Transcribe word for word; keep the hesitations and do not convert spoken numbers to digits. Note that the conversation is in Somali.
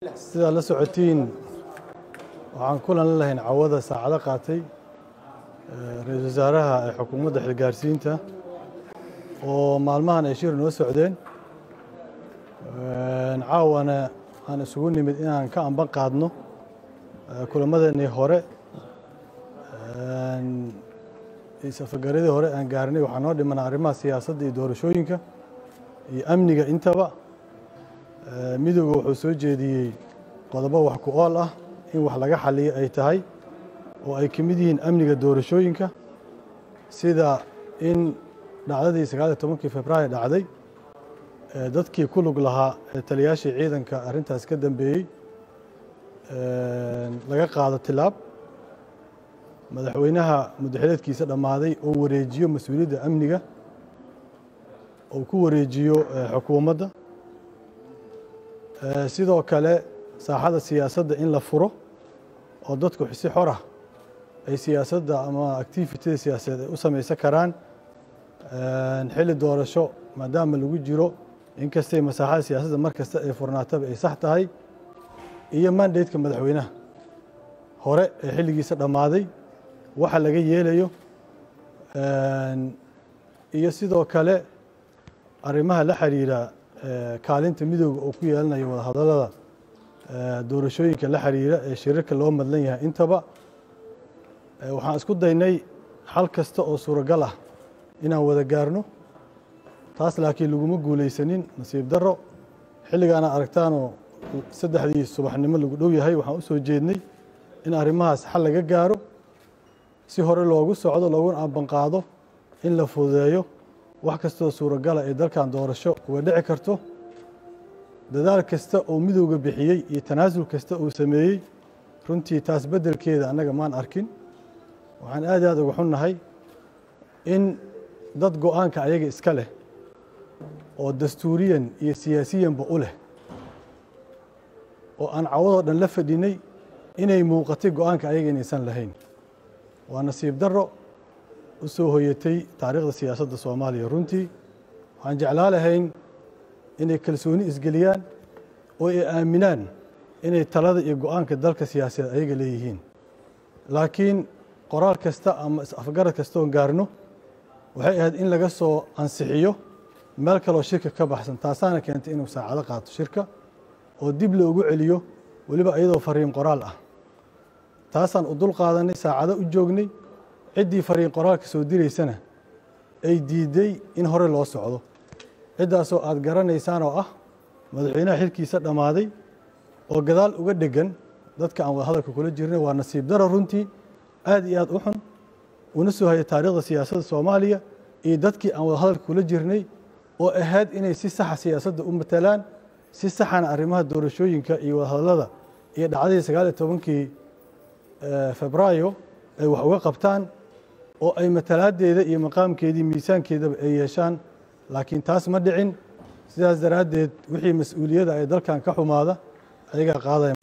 sida la socotiin waxaan kulan lahayn cawada saacado qaatay ra'iisul wasaaraha ee xukuumadda xilgaarsiinta oo maalmahan ay shir noo socdeen caawana aan isugu nimid inaan ka amban qaadno kulamadeennii hore safagaradii hore aan gaarnay waxaa noo dhiman arrimaha siyaasadda iyo doorashooyinka iyo amniga intaba midowga wuxuu soo jeediyey qodobo wax ku ool ah in wax laga xaliyo ay tahay oo ay ka mid yihiin amniga doorashooyinka sida in dhacdadii sagaal iyo tobankii februaayo dhacday dadkii ku lug lahaa taliyaashii ciidanka arrintaas ka dambeeyey laga qaado tilaab madaxweynaha muddaxileedkiisa dhammaaday oo wareejiyo mas-uuliyadda amniga oo ku wareejiyo xukuumadda sidoo kale saaxada siyaasadda in la furo oo dadku si xor ah ay siyaasadda ama activityada siyaasadeed ay u samaysan karaan xilli doorasho maadaama lagu jiro inkastay masaaxada siyaasadda mar kasta ay furnaataba ay sax tahay iyo mandateka madaxweynaha hore ee xilligiisa dhammaaday waxa laga yeelayo iyo sidoo kale arrimaha la xiriira kaalinta midowga oo ku yeelanayo wadahadallada doorashooyinka la xiriira ee shirarka loo madlan yahay intaba waxaan isku daynay xal kasta oo suuragal ah inaan wada gaarno taas laakiin laguma guulaysanin nasiib darro xilligaana aragtaanoo saddexdii subaxnimo lagu dhow yahay waxaan u soo jeednay in arrimahaas xal laga gaaro si hore loogu socdo looguna ambanqaado in la fududeeyo wax kastoo suuragala ee dalkan doorasho uga dhici karto dadaal kasta oo midowga bixiyey iyo tanaasul kasta uu sameeyey runtii taas beddelkeeda annaga maan arkin waxaan aad aad uga xunnahay in dad go-aanka ayaga iska leh oo dastuuriyan iyo siyaasiyanba u leh oo aan cawadoo dhan la fadhinay inay muuqatay go-aanka ayaga inaysan lahayn waa nasiib darro u soo hoyatay taariikhda siyaasadda soomaaliya runtii waxaan jeclaa lahayn inay kalsooni isgeliyaan oo ay aaminaan inay talada iyo go-aanka dalka siyaasadeed ayaga leeyihiin laakiin qoraal kasta ama is-afgarad kastoon gaarno waxay ahayd in laga soo ansixiyo meel kaloo shirka ka baxsan taasaana keentay inuu saacado qaato shirka oo dib loogu celiyo weliba iyadoo fariin qoraal ah taasaan u dul qaadanay saacado u joognay ciddii fariin qoraalka soo diraysana ay diiday in hore loo socdo ciddaasoo aad garanaysaan oo ah madaxweynaha xilkiisa dhammaaday oo gadaal uga dheggan dadka aan wada hadalka kula jirnay waa nasiib daro runtii aad iyo aad u xun una soo hayay taariikhda siyaasadda soomaaliya iyo dadkii aan wada hadalka kula jirnay oo ahayd inay si saxa siyaasadda u matalaan si saxana arrimaha doorashooyinka iyo wadahadallada iyo dhacdadii sagaal iyo tobankii febraayo ay wax uga qabtaan oo ay matalaadeeda iyo maqaamkeedii miisaankeedaba ay yeeshaan laakiin taas ma dhicin sidaas daraaddeed wixii mas-uuliyadda ee dalkan ka xumaada ayagaa qaadaya